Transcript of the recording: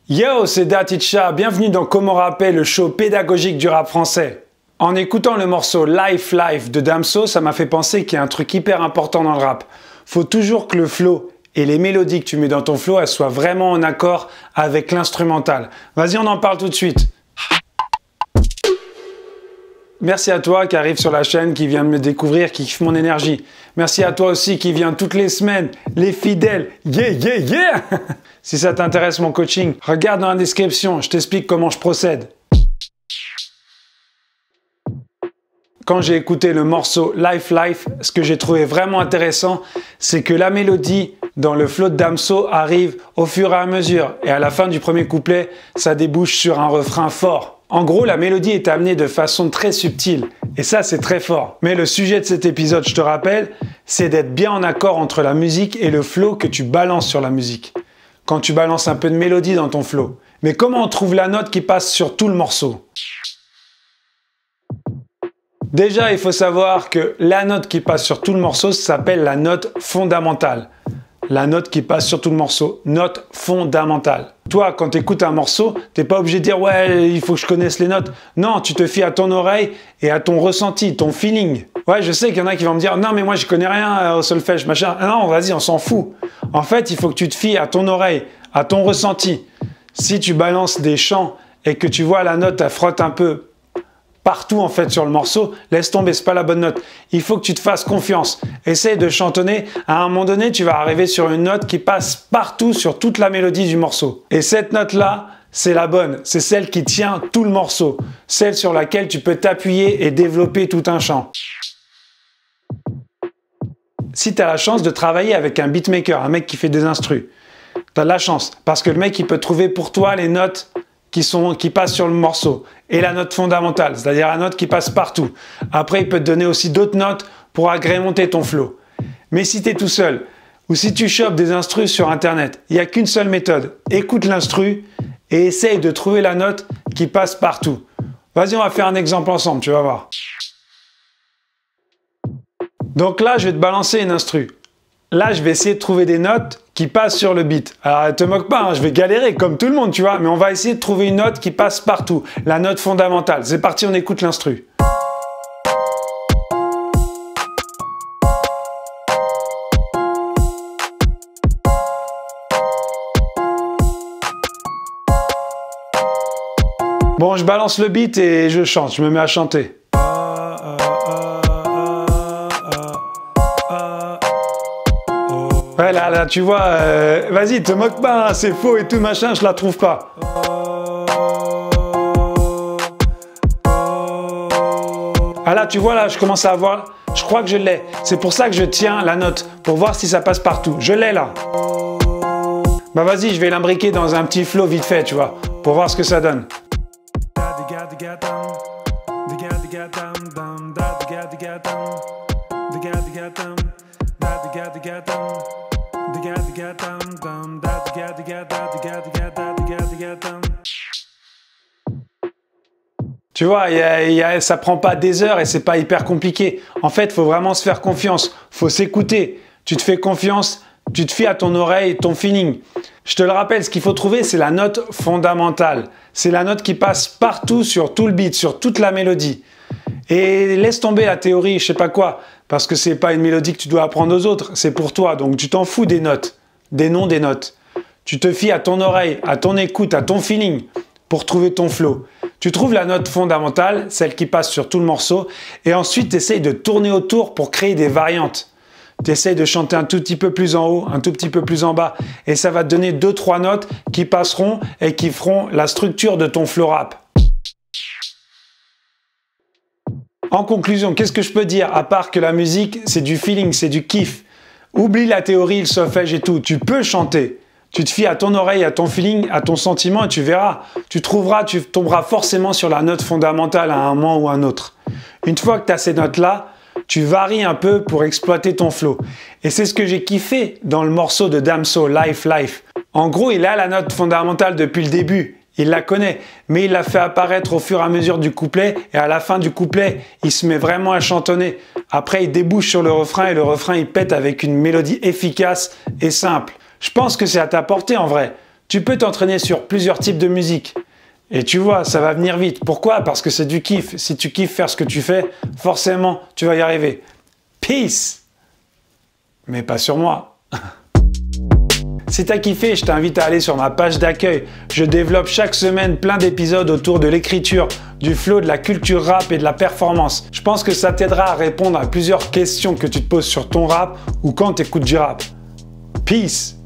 Yo, c'est Daticha, bienvenue dans Comment rapper, le show pédagogique du rap français. En écoutant le morceau Life Life de Damso, ça m'a fait penser qu'il y a un truc hyper important dans le rap. Faut toujours que le flow et les mélodies que tu mets dans ton flow, elles soient vraiment en accord avec l'instrumental. Vas-y, on en parle tout de suite. Merci à toi qui arrive sur la chaîne, qui vient de me découvrir, qui kiffe mon énergie. Merci à toi aussi qui vient toutes les semaines, les fidèles. Yeah, yeah, yeah. Si ça t'intéresse mon coaching, regarde dans la description, je t'explique comment je procède. Quand j'ai écouté le morceau Life Life, ce que j'ai trouvé vraiment intéressant, c'est que la mélodie dans le flow de Damso arrive au fur et à mesure. Et à la fin du premier couplet, ça débouche sur un refrain fort. En gros, la mélodie est amenée de façon très subtile. Et ça, c'est très fort. Mais le sujet de cet épisode, je te rappelle, c'est d'être bien en accord entre la musique et le flow que tu balances sur la musique. Quand tu balances un peu de mélodie dans ton flow. Mais comment on trouve la note qui passe sur tout le morceau ? Déjà, il faut savoir que la note qui passe sur tout le morceau s'appelle la note fondamentale. La note qui passe sur tout le morceau. Note fondamentale. Toi, quand tu écoutes un morceau, t'es pas obligé de dire « Ouais, il faut que je connaisse les notes ». Non, tu te fies à ton oreille et à ton ressenti, ton feeling. Ouais, je sais qu'il y en a qui vont me dire « Non, mais moi, je connais rien au solfège, machin ». Non, vas-y, on s'en fout. En fait, il faut que tu te fies à ton oreille, à ton ressenti. Si tu balances des chants et que tu vois la note, elle frotte un peu partout en fait sur le morceau, laisse tomber, c'est pas la bonne note. Il faut que tu te fasses confiance. Essaye de chantonner. À un moment donné, tu vas arriver sur une note qui passe partout sur toute la mélodie du morceau. Et cette note-là, c'est la bonne. C'est celle qui tient tout le morceau. Celle sur laquelle tu peux t'appuyer et développer tout un chant. Si tu as la chance de travailler avec un beatmaker, un mec qui fait des instrus, tu as de la chance. Parce que le mec, il peut trouver pour toi les notes qui passent sur le morceau et la note fondamentale, c'est-à-dire la note qui passe partout. Après, il peut te donner aussi d'autres notes pour agrémenter ton flow. Mais si tu es tout seul ou si tu chopes des instrus sur internet, il n'y a qu'une seule méthode. Écoute l'instru et essaye de trouver la note qui passe partout. Vas-y, on va faire un exemple ensemble, tu vas voir. Donc là, je vais te balancer une instru. Là, je vais essayer de trouver des notes qui passent sur le beat. Alors, te moque pas, hein, je vais galérer comme tout le monde, tu vois, mais on va essayer de trouver une note qui passe partout. La note fondamentale. C'est parti, on écoute l'instru. Bon, je balance le beat et je chante, je me mets à chanter. Ouais, là, tu vois, vas-y, te moque pas, hein, c'est faux et tout, machin, je la trouve pas. Ah là, tu vois, là, je commence à avoir, je crois que je l'ai. C'est pour ça que je tiens la note, pour voir si ça passe partout. Je l'ai, là. Bah vas-y, je vais l'imbriquer dans un petit flow vite fait, tu vois, pour voir ce que ça donne. Tu vois, ça prend pas des heures et c'est pas hyper compliqué. En fait, il faut vraiment se faire confiance. Faut s'écouter. Tu te fais confiance, tu te fies à ton oreille, ton feeling. Je te le rappelle, ce qu'il faut trouver, c'est la note fondamentale. C'est la note qui passe partout sur tout le beat, sur toute la mélodie. Et laisse tomber la théorie, je sais pas quoi, parce que c'est pas une mélodie que tu dois apprendre aux autres, c'est pour toi. Donc tu t'en fous des notes, des noms des notes. Tu te fies à ton oreille, à ton écoute, à ton feeling pour trouver ton flow. Tu trouves la note fondamentale, celle qui passe sur tout le morceau, et ensuite tu essayes de tourner autour pour créer des variantes. Tu essayes de chanter un tout petit peu plus en haut, un tout petit peu plus en bas, et ça va te donner 2-3 notes qui passeront et qui feront la structure de ton flow rap. En conclusion, qu'est-ce que je peux dire à part que la musique, c'est du feeling, c'est du kiff. Oublie la théorie, le solfège et tout. Tu peux chanter. Tu te fies à ton oreille, à ton feeling, à ton sentiment et tu verras. Tu tomberas forcément sur la note fondamentale à un moment ou à un autre. Une fois que tu as ces notes-là, tu varies un peu pour exploiter ton flow. Et c'est ce que j'ai kiffé dans le morceau de Damso, Life Life. En gros, il a la note fondamentale depuis le début. Il la connaît, mais il la fait apparaître au fur et à mesure du couplet et à la fin du couplet, il se met vraiment à chantonner. Après, il débouche sur le refrain et le refrain, il pète avec une mélodie efficace et simple. Je pense que c'est à ta portée en vrai. Tu peux t'entraîner sur plusieurs types de musique. Et tu vois, ça va venir vite. Pourquoi? Parce que c'est du kiff. Si tu kiffes faire ce que tu fais, forcément, tu vas y arriver. Peace! Mais pas sur moi. Si t'as kiffé, je t'invite à aller sur ma page d'accueil. Je développe chaque semaine plein d'épisodes autour de l'écriture, du flow, de la culture rap et de la performance. Je pense que ça t'aidera à répondre à plusieurs questions que tu te poses sur ton rap ou quand tu écoutes du rap. Peace!